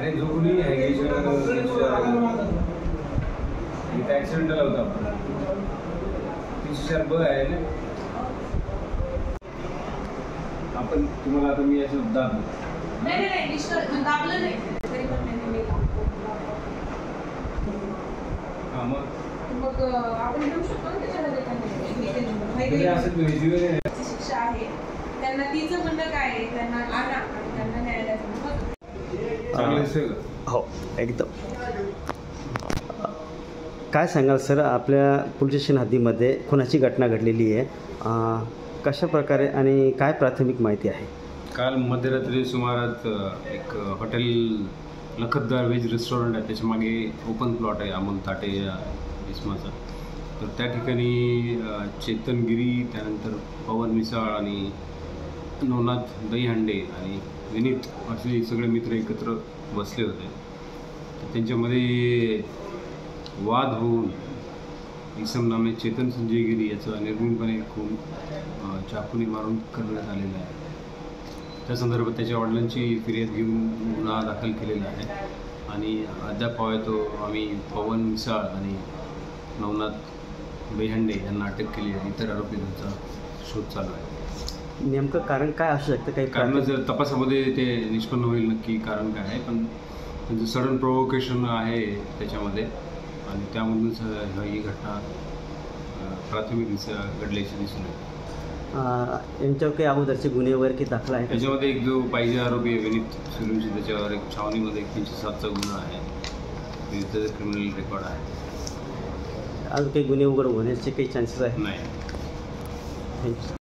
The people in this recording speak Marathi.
नाही जो कोणी ॲक्सिडेंटला होता आपण 304 आहे ना आपण तुम्हाला आता मी असं दाबलं नाही हां मग आपण देऊ शकतो ना त्याच्यामध्ये शिक्षा आहे त्यांना तिचं म्हणणं काय आहे त्यांना आणा आणि त्यांना न्यायालयात हो एकदम काय सांगाल सर आपल्या पोलीस स्टेशन हद्दीमध्ये खुनाची घटना घडलेली आहे कशा प्रकारे आणि काय प्राथमिक माहिती आहे? काल मध्यरात्री सुमारात एक हॉटेल लखतदार व्हेज रेस्टॉरंट आहे त्याच्या मागे ओपन प्लॉट आहे अमोल ताटे या इसमाचा तर त्या ठिकाणी चेतन गिरी त्यानंतर पवन मिसाळ आणि नवनाथ दहीहंडे आणि विनीत असे सगळे मित्र एकत्र बसले होते तर त्यांच्यामध्ये वाद होऊन इसम नामे चेतन संजय गिरी याचा निर्मूलपणे खून चाकूने मारून करण्यात आलेला आहे त्या संदर्भात त्याच्या वडिलांची फिर्याद घेऊन गुन्हा दाखल केलेला आहे आणि अद्याप हवा तो आम्ही पवन मिसाळ आणि नवनाथ बेहंडे यांना अटक केली आहे इतर आरोपींचा शोध चालू आहे नेमकं कारण काय असू शकतं काही कारण जर तपासामध्ये ते निष्पन्न होईल नक्की कारण काय आहे पण त्यांचं सडन प्रोव्होकेशन आहे त्याच्यामध्ये आणि त्यामधून ही घटना प्राथमिकरित्या घडल्याची दिसून येते यांच्यावर काही अगोदरचे गुन्हे वगैरे काही दाखल आहे त्याच्यामध्ये एक जो पाहिजे आरोपी आहे विनीत सुरुंची त्याच्यावर एक छावणीमध्ये 307चा गुन्हा आहे विरुद्ध क्रिमिनल रेकॉर्ड आहे अजून काही गुन्हे वगैरे होण्याचे काही चान्सेस आहे? नाही. थँक्यू.